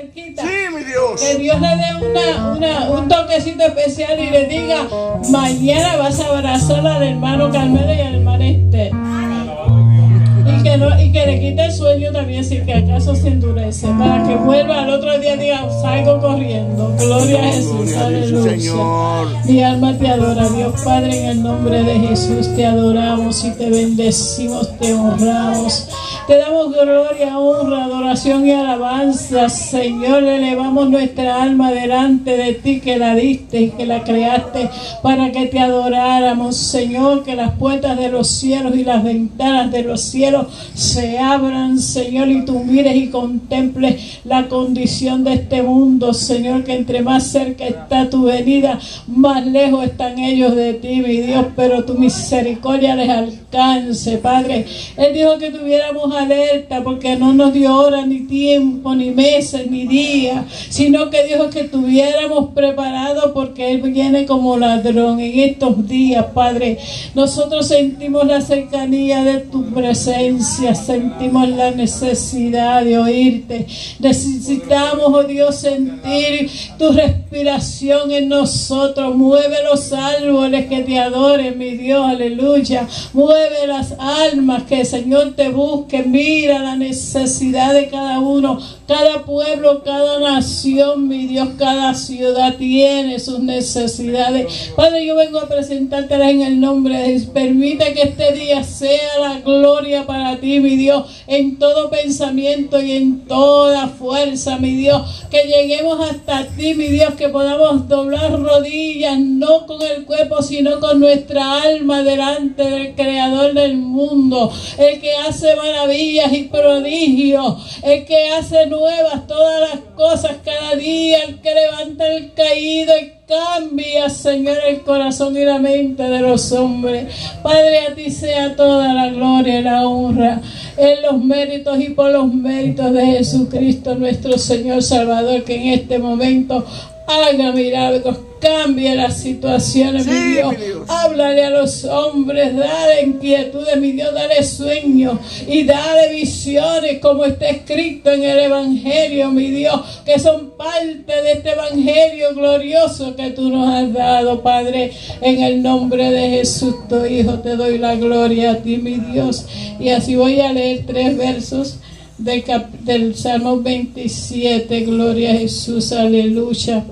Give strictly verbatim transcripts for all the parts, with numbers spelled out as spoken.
cerquita. Sí, mi Dios. Que Dios le dé una, una, un toquecito especial y le diga, mañana vas a abrazar al hermano Carmelo y al hermano Esther. Y que, no, y que le quite el sueño también, si que acaso se endurece, para que vuelva al otro día y diga, salgo corriendo. Gloria a Jesús, Gloria a Dios, aleluya. Señor. Mi alma te adora, Dios Padre, en el nombre de Jesús te adoramos y te bendecimos, te honramos. Te damos gloria, honra, adoración y alabanza, Señor. Elevamos nuestra alma delante de ti, que la diste y que la creaste para que te adoráramos, Señor. Que las puertas de los cielos y las ventanas de los cielos se abran, Señor, y tú mires y contemples la condición de este mundo, Señor. Que entre más cerca está tu venida, más lejos están ellos de ti, mi Dios, pero tu misericordia les alcance, Padre. Él dijo que tuviéramos alerta, porque no nos dio hora, ni tiempo, ni meses, ni días, sino que dijo que estuviéramos preparados, porque Él viene como ladrón en estos días, Padre. Nosotros sentimos la cercanía de tu presencia, sentimos la necesidad de oírte. Necesitamos, oh Dios, sentir tu respiración en nosotros. Mueve los árboles que te adoren, mi Dios, aleluya. Mueve las almas que el Señor te busque. Mira la necesidad de cada uno, cada pueblo, cada nación, mi Dios, cada ciudad tiene sus necesidades. Padre, yo vengo a presentártelas en el nombre de Jesús. Permite que este día sea la gloria para ti, mi Dios, en todo pensamiento y en toda fuerza, mi Dios. Que lleguemos hasta ti, mi Dios, que podamos doblar rodillas, no con el cuerpo, sino con nuestra alma delante del Creador del mundo, el que hace maravillas y prodigios, el que hace nuevas todas las cosas cada día, el que levanta el caído y cambia, Señor, el corazón y la mente de los hombres. Padre, a ti sea toda la gloria y la honra, en los méritos y por los méritos de Jesucristo, nuestro Señor Salvador, que en este momento haga milagros, cambie las situaciones, sí, mi, Dios. mi Dios. Háblale a los hombres, dale inquietudes, mi Dios, dale sueños y dale visiones, como está escrito en el Evangelio, mi Dios, que son parte de este Evangelio glorioso que tú nos has dado, Padre. En el nombre de Jesús, tu Hijo, te doy la gloria a ti, mi Dios. Y así voy a leer tres versos del, cap del Salmo veintisiete. Gloria a Jesús, aleluya.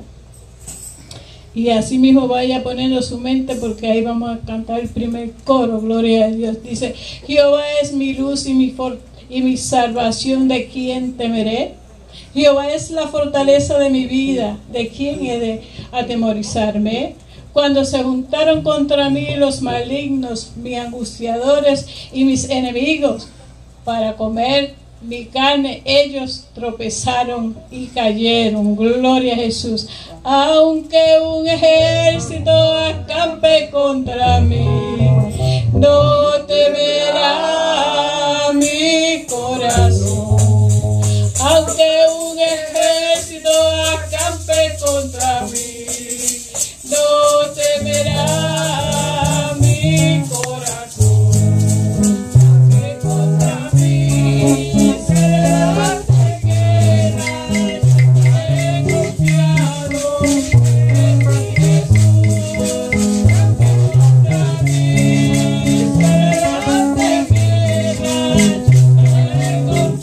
Y así mismo vaya poniendo su mente, porque ahí vamos a cantar el primer coro. Gloria a Dios. Dice: Jehová es mi luz y mi, for y mi salvación, ¿de quién temeré? Jehová es la fortaleza de mi vida, ¿de quién he de atemorizarme? Cuando se juntaron contra mí los malignos, mis angustiadores y mis enemigos, para comer mi carne, ellos tropezaron y cayeron. Gloria a Jesús. Aunque un ejército acampe contra mí, no temerá mi corazón. Aunque un ejército acampe contra mí, no temerá mi corazón. Que contra mí será guerra, he confiado en mi Jesús. Contra mí será guerra, he confiado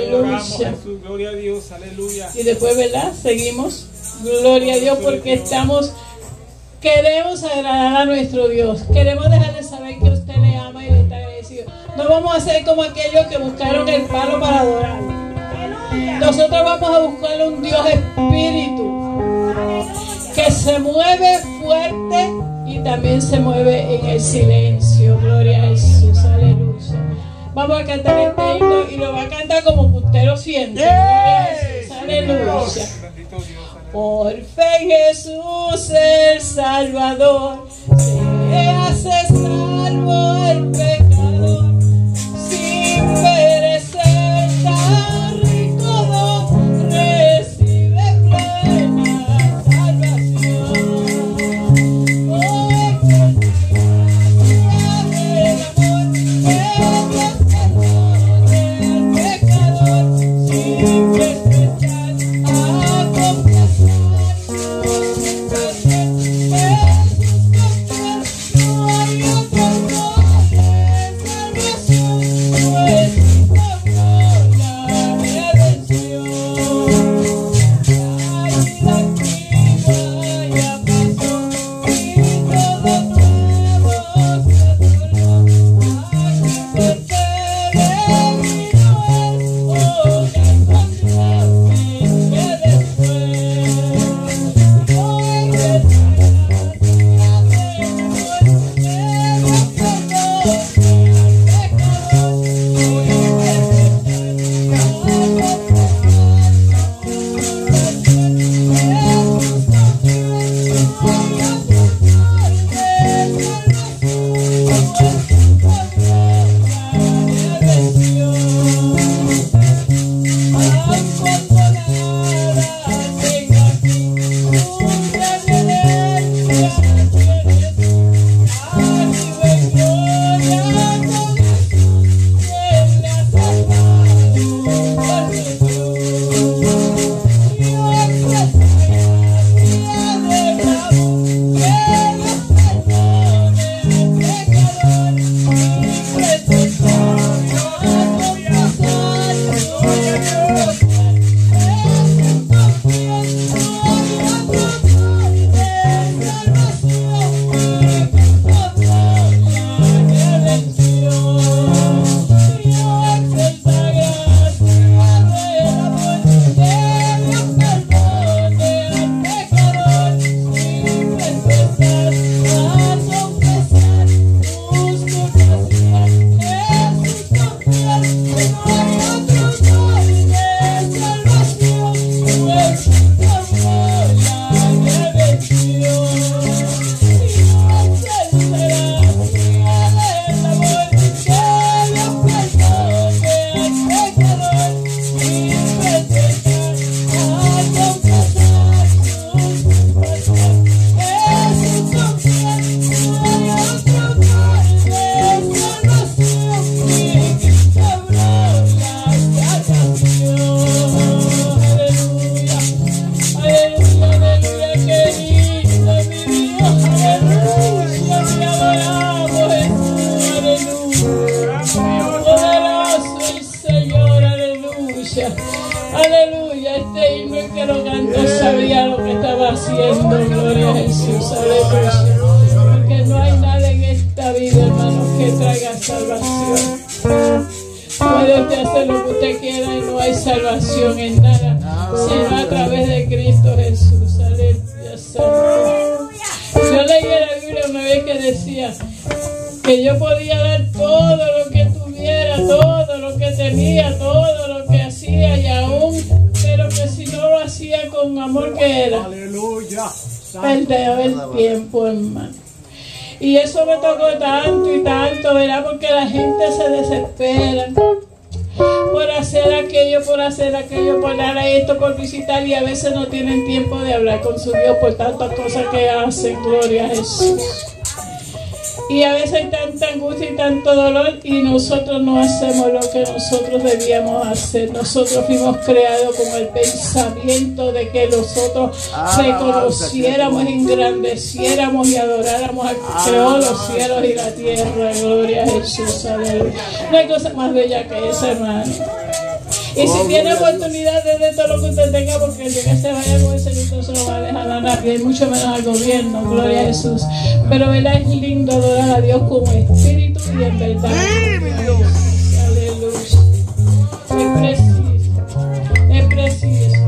aleluya. Jesús, gloria a Dios, aleluya. Y después, ¿verdad? Seguimos. Gloria a Dios porque estamos, queremos agradar a nuestro Dios. Queremos dejarle saber que usted le ama y le está agradecido. No vamos a ser como aquellos que buscaron el palo para adorar. Nosotros vamos a buscar un Dios espíritu que se mueve fuerte y también se mueve en el silencio. Gloria a Jesús, aleluya. Vamos a cantar este himno y lo va a cantar como usted lo siente. Gloria a Jesús, aleluya. Por fe en Jesús el Salvador se hace salvo el pecador, sin perecer tan rico don, recibe plena salvación. Por fe el amor que Dios perdona el pecador, sin pensar a confesar. Aleluya, este himno el que lo cantó sabía lo que estaba haciendo. Gloria a Jesús, aleluya. Porque no hay nada en esta vida, hermanos, que traiga salvación. Puede usted hacer lo que usted quiera y no hay salvación en nada, sino a través de Cristo Jesús. Aleluya, Señor. Yo leí en la Biblia una vez que decía que yo podía dar todo lo que tuviera, todo lo que tenía, todo lo que hacía y aún, pero que si no lo hacía con amor, que era perder el tiempo, hermano. Y eso me tocó tanto y tanto, ¿verdad? Porque la gente se desespera por hacer aquello, por hacer aquello, por dar a esto, por visitar, y a veces no tienen tiempo de hablar con su Dios por tantas cosas que hacen. Gloria a Jesús. Y a veces hay tanta angustia y tanto dolor y nosotros no hacemos lo que nosotros debíamos hacer. Nosotros fuimos creados con el pensamiento de que nosotros reconociéramos, engrandeciéramos y adoráramos al que creó los cielos y la tierra. Gloria a Jesús, aleluya. No hay cosa más bella que esa, hermano. Y si tiene oportunidad de de todo lo que usted tenga, porque el día que se vaya con ese no se lo va a dejar a nadie, y mucho menos al gobierno, gloria a Jesús. Pero verdad es lindo adorar a Dios como espíritu y en verdad. Aleluya. Es preciso. Es preciso.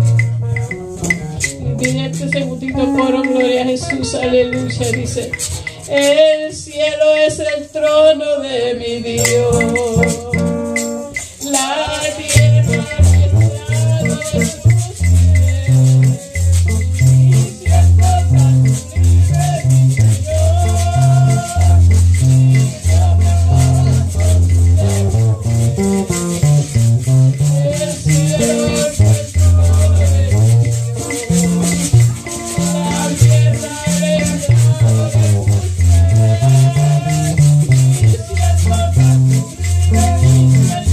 Y viene este segundito coro, gloria a Jesús, aleluya. Dice: el cielo es el trono de mi Dios. La tierra es el estrado de sus pies. Y siento tan libre mi Dios. Y yo me corazón de el cielo es el trono de mi Dios. La tierra es el estrado de sus pies. Y siento tan libre mi Dios.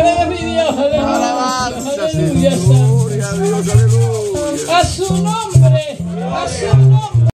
A su nombre.